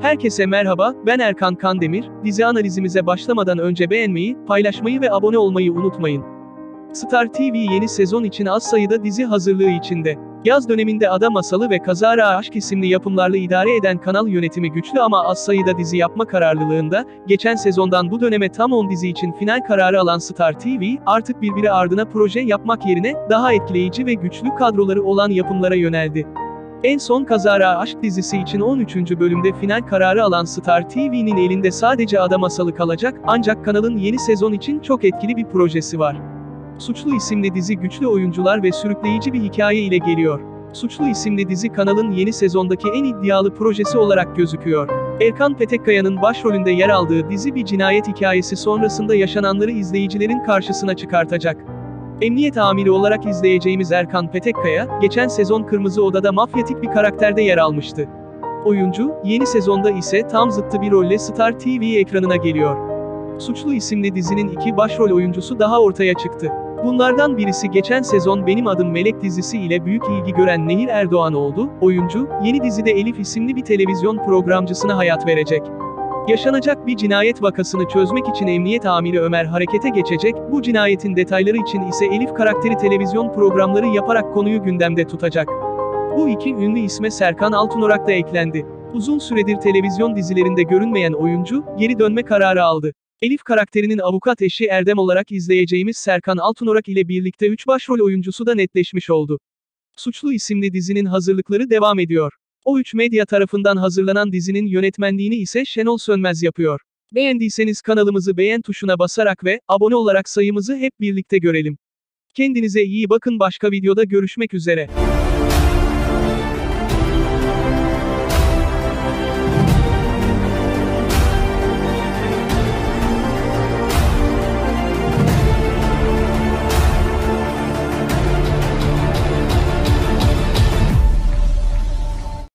Herkese merhaba, ben Erkan Kandemir. Dizi analizimize başlamadan önce beğenmeyi, paylaşmayı ve abone olmayı unutmayın. Star TV yeni sezon için az sayıda dizi hazırlığı içinde. Yaz döneminde Ada Masalı ve Kazara Aşk isimli yapımlarla idare eden kanal yönetimi güçlü ama az sayıda dizi yapma kararlılığında, geçen sezondan bu döneme tam 10 dizi için final kararı alan Star TV, artık birbiri ardına proje yapmak yerine, daha etkileyici ve güçlü kadroları olan yapımlara yöneldi. En son Kazara Aşk dizisi için 13. bölümde final kararı alan Star TV'nin elinde sadece Ada Masalı kalacak, ancak kanalın yeni sezon için çok etkili bir projesi var. Suçlu isimli dizi güçlü oyuncular ve sürükleyici bir hikaye ile geliyor. Suçlu isimli dizi kanalın yeni sezondaki en iddialı projesi olarak gözüküyor. Erkan Petekkaya'nın başrolünde yer aldığı dizi bir cinayet hikayesi sonrasında yaşananları izleyicilerin karşısına çıkartacak. Emniyet amiri olarak izleyeceğimiz Erkan Petekkaya, geçen sezon Kırmızı Oda'da mafyatik bir karakterde yer almıştı. Oyuncu, yeni sezonda ise tam zıttı bir rolle Star TV ekranına geliyor. Suçlu isimli dizinin iki başrol oyuncusu daha ortaya çıktı. Bunlardan birisi geçen sezon Benim Adım Melek dizisi ile büyük ilgi gören Nehir Erdoğan oldu. Oyuncu, yeni dizide Elif isimli bir televizyon programcısına hayat verecek. Yaşanacak bir cinayet vakasını çözmek için emniyet amiri Ömer harekete geçecek, bu cinayetin detayları için ise Elif karakteri televizyon programları yaparak konuyu gündemde tutacak. Bu iki ünlü isme Serkan Altınorak da eklendi. Uzun süredir televizyon dizilerinde görünmeyen oyuncu, geri dönme kararı aldı. Elif karakterinin avukat eşi Erdem olarak izleyeceğimiz Serkan Altınorak ile birlikte 3 başrol oyuncusu da netleşmiş oldu. Suçlu isimli dizinin hazırlıkları devam ediyor. O3 Medya tarafından hazırlanan dizinin yönetmenliğini ise Şenol Sönmez yapıyor. Beğendiyseniz kanalımızı beğen tuşuna basarak ve abone olarak sayımızı hep birlikte görelim. Kendinize iyi bakın, başka videoda görüşmek üzere.